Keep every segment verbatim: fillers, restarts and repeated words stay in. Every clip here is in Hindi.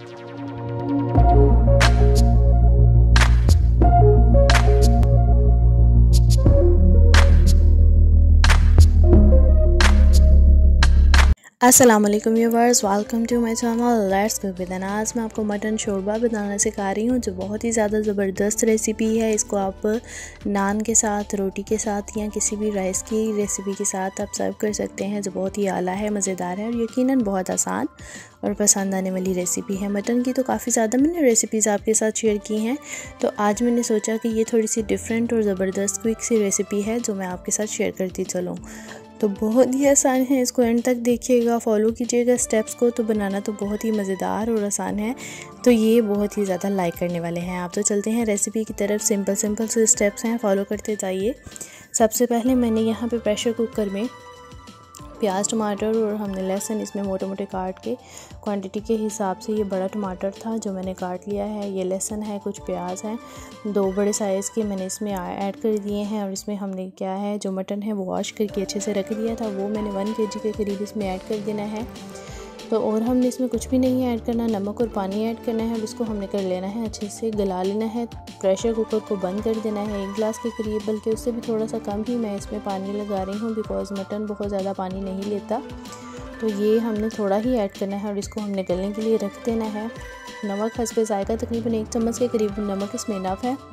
अस्सलाम वालेकुम viewers, welcome to my channel let's cook with Anaaj. मैं आपको मटन शोरबा बनाना सिखा रही हूँ, जो बहुत ही ज़्यादा ज़बरदस्त रेसिपी है। इसको आप नान के साथ, रोटी के साथ या किसी भी राइस की रेसिपी के साथ आप सर्व कर सकते हैं, जो बहुत ही आला है, मज़ेदार है और यकीनन बहुत आसान और पसंद आने वाली रेसिपी है। मटन की तो काफ़ी ज़्यादा मैंने रेसिपीज़ आपके साथ शेयर की हैं, तो आज मैंने सोचा कि ये थोड़ी सी डिफरेंट और ज़बरदस्त क्विक सी रेसिपी है जो मैं आपके साथ शेयर करती चलूँ। तो बहुत ही आसान है, इसको एंड तक देखिएगा, फॉलो कीजिएगा स्टेप्स को। तो बनाना तो बहुत ही मज़ेदार और आसान है, तो ये बहुत ही ज़्यादा लाइक करने वाले हैं आप। तो चलते हैं रेसिपी की तरफ। सिंपल सिंपल से स्टेप्स हैं, फॉलो करते जाइए। सबसे पहले मैंने यहाँ पे प्रेशर कुकर में प्याज, टमाटर और हमने लहसुन इसमें मोटे मोटे काट के, क्वांटिटी के हिसाब से ये बड़ा टमाटर था जो मैंने काट लिया है, ये लहसुन है, कुछ प्याज हैं, दो बड़े साइज़ के मैंने इसमें ऐड कर दिए हैं। और इसमें हमने क्या है, जो मटन है वो वॉश करके अच्छे से रख दिया था, वो मैंने वन के जी के करीब इसमें ऐड कर देना है। तो और हमने इसमें कुछ भी नहीं ऐड करना, नमक और पानी ऐड करना है। अब इसको हमने कर लेना है, अच्छे से गला लेना है। प्रेशर कुकर को बंद कर देना है, एक गिलास के करीब, बल्कि उससे भी थोड़ा सा कम ही मैं इसमें पानी लगा रही हूँ, बिकॉज़ मटन बहुत ज़्यादा पानी नहीं लेता। तो ये हमने थोड़ा ही ऐड करना है और इसको हमने गलने के लिए रख देना है। नमक हस्बे जायका तकरीबन एक चम्मच के करीब नमक इसमें इनफ है।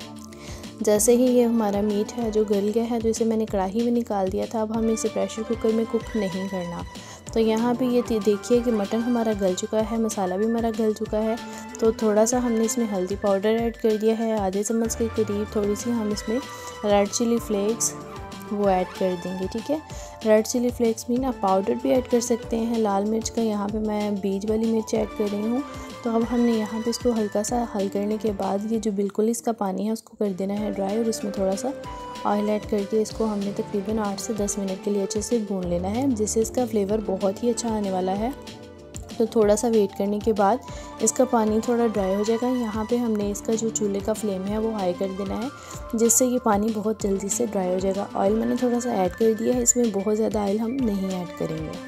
जैसे ही ये हमारा मीट है जो गल गया है, तो इसे मैंने कढ़ाई में निकाल दिया था। अब हमें इसे प्रेशर कुकर में कुक नहीं करना। तो यहाँ पे ये देखिए कि मटन हमारा गल चुका है, मसाला भी हमारा गल चुका है। तो थोड़ा सा हमने इसमें हल्दी पाउडर ऐड कर दिया है, आधे चम्मच के करीब। थोड़ी सी हम इसमें रेड चिली फ्लेक्स वो ऐड कर देंगे, ठीक है। रेड चिली फ्लेक्स में आप पाउडर भी ऐड कर सकते हैं लाल मिर्च का, यहाँ पे मैं बीज वाली मिर्च ऐड कर रही हूँ। तो अब हमने यहाँ पे इसको हल्का सा हल करने के बाद ये जो बिल्कुल इसका पानी है उसको कर देना है ड्राई, और उसमें थोड़ा सा ऑयल ऐड करके इसको हमने तकरीबन आठ से दस मिनट के लिए अच्छे से भून लेना है, जिससे इसका फ्लेवर बहुत ही अच्छा आने वाला है। तो थोड़ा सा वेट करने के बाद इसका पानी थोड़ा ड्राई हो जाएगा। यहाँ पे हमने इसका जो चूल्हे का फ्लेम है वो हाई कर देना है, जिससे ये पानी बहुत जल्दी से ड्राई हो जाएगा। ऑयल मैंने थोड़ा सा ऐड कर दिया है, इसमें बहुत ज़्यादा ऑयल हम नहीं ऐड करेंगे।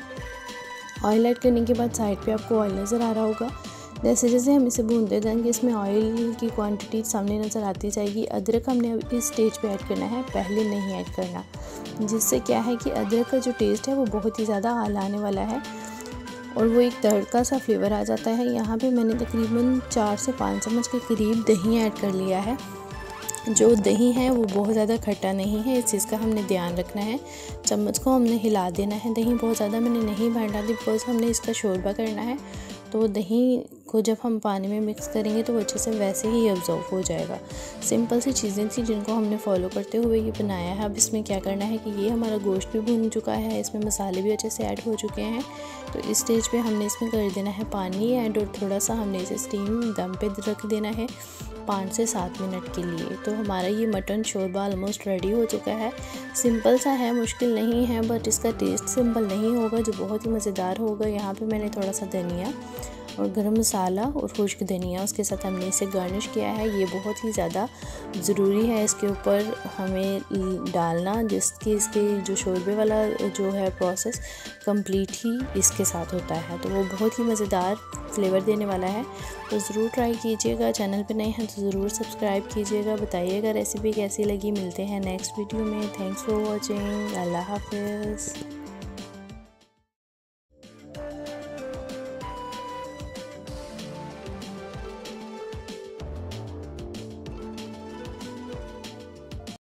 ऑयल ऐड करने के बाद साइड पे आपको ऑयल नज़र आ रहा होगा। जैसे जैसे हम इसे भूनते जाएंगे इसमें ऑयल की क्वांटिटी सामने नज़र आती जाएगी। अदरक हमने अब इस स्टेज पे ऐड करना है, पहले नहीं ऐड करना, जिससे क्या है कि अदरक का जो टेस्ट है वो बहुत ही ज़्यादा आला आने वाला है और वो एक तड़का सा फ्लेवर आ जाता है। यहाँ पे मैंने तकरीबन चार से पाँच चम्मच के करीब दही ऐड कर लिया है। जो दही है वो बहुत ज़्यादा खट्टा नहीं है, इस चीज़ का हमने ध्यान रखना है। चम्मच को हमने हिला देना है, दही बहुत ज़्यादा मैंने नहीं भर दी, बिकॉज हमने इसका शोरबा करना है। तो दही को जब हम पानी में मिक्स करेंगे तो वो अच्छे से वैसे ही अब्जॉर्ब हो जाएगा। सिंपल सी चीज़ें थी जिनको हमने फॉलो करते हुए ये बनाया है। अब इसमें क्या करना है कि ये हमारा गोश्त भी भून चुका है, इसमें मसाले भी अच्छे से ऐड हो चुके हैं। तो इस स्टेज पे हमने इसमें कर देना है पानी ऐड, और थोड़ा सा हमने इसे स्टीम दम पे रख देना है पाँच से सात मिनट के लिए। तो हमारा ये मटन शोरबा ऑलमोस्ट रेडी हो चुका है। सिंपल सा है, मुश्किल नहीं है, बट इसका टेस्ट सिंपल नहीं होगा, जो बहुत ही मज़ेदार होगा। यहाँ पे मैंने थोड़ा सा धनिया और गरम मसाला और खुश्क धनिया उसके साथ हमने इसे गार्निश किया है। ये बहुत ही ज़्यादा ज़रूरी है इसके ऊपर हमें डालना, जिसकी इसके जो शोरबे वाला जो है प्रोसेस कंप्लीट ही इसके साथ होता है। तो वो बहुत ही मज़ेदार फ्लेवर देने वाला है। तो ज़रूर ट्राई कीजिएगा। चैनल पे नए हैं तो ज़रूर सब्सक्राइब कीजिएगा। बताइएगा रेसिपी कैसी लगी। मिलते हैं नेक्स्ट वीडियो में। Thanks for watching. अल्लाह हाफिज़।